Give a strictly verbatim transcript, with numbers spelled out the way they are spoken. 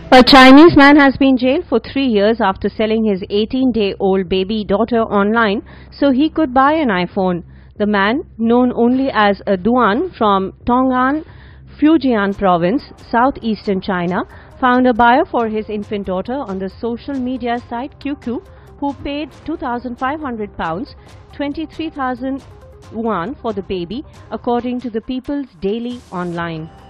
A Chinese man has been jailed for three years after selling his eighteen-day-old baby daughter online so he could buy an iPhone. The man, known only as a Duan from Tong'an, Fujian province, southeastern China, found a buyer for his infant daughter on the social media site Q Q, who paid two thousand five hundred pounds, twenty-three thousand yuan for the baby, according to the People's Daily Online.